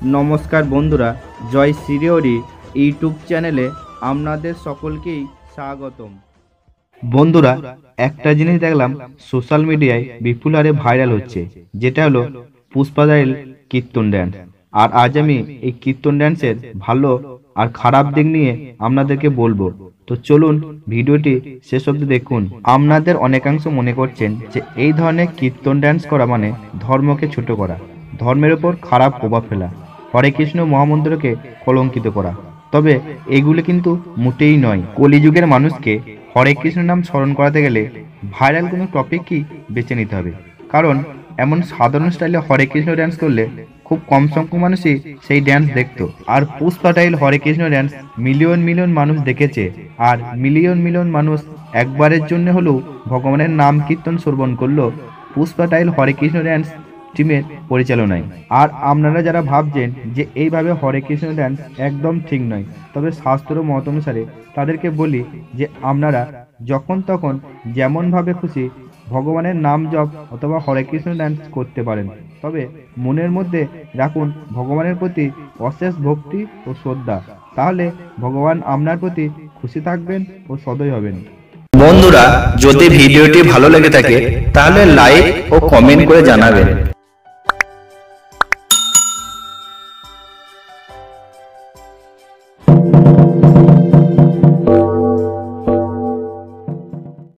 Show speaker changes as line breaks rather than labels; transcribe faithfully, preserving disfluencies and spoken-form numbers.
নমস্কার বন্ধুরা, জয় শ্রীহরি ইউটিউব চ্যানেলে আপনাদের সকলকেই স্বাগতম। বন্ধুরা, একটা জিনিস দেখলাম সোশ্যাল মিডিয়ায় বিপুল হারে ভাইরাল হচ্ছে, যেটা হলো পুষ্পাদাইল কীর্তন ড্যান্স। আর আজ আমি এই কীর্তন ড্যান্সের ভালো আর খারাপ দিক নিয়ে আপনাদেরকে বলবো। তো চলুন ভিডিওটি শেষ অবধি দেখুন। আপনাদের অনেকাংশ মনে করছেন যে এই ধরনের কীর্তন ড্যান্স করা মানে ধর্মকে ছোট করা, ধর্মের উপর খারাপ প্রভাব ফেলা, হরে কৃষ্ণ মহামন্ত্রকে কলঙ্কিত করা। তবে এগুলো কিন্তু মোটেই নয়। কলিযুগের মানুষকে হরে কৃষ্ণ নাম স্মরণ করাতে গেলে ভাইরাল কোনো টপিকই বেছে নিতে হবে, কারণ এমন সাধারণ স্টাইলে হরে কৃষ্ণ ড্যান্স করলে খুব কম সংখ্যক মানুষই সেই ড্যান্স দেখতো। আর Pushpa style Hare Krishna dance million million মানুষ দেখেছে, আর মিলিয়ন মিলিয়ন মানুষ একবারের জন্য হলেও ভগবানের নাম কীর্তন শ্রবণ করলো পুষ্পাটাইল হরে কৃষ্ণ ড্যান্স টিমের পরিচালনায়। আর আপনারা যারা ভাবছেন যে এইভাবে হরে কৃষ্ণ ড্যান্স একদম ঠিক নয়, তবে শাস্ত্র মত অনুসারে তাদেরকে বলি যে আপনারা যখন তখন যেমনভাবে খুশি ভগবানের নাম জপ অথবা হরে কৃষ্ণ ড্যান্স করতে পারেন, তবে মনের মধ্যে রাখুন ভগবানের প্রতি অশেষ ভক্তি ও শ্রদ্ধা। তাহলে ভগবান আপনার প্রতি খুশি থাকবেন ও সদয় হবেন।
বন্ধুরা, যদি ভিডিওটি ভালো লেগে থাকে তাহলে লাইক ও কমেন্ট করে জানাবেন।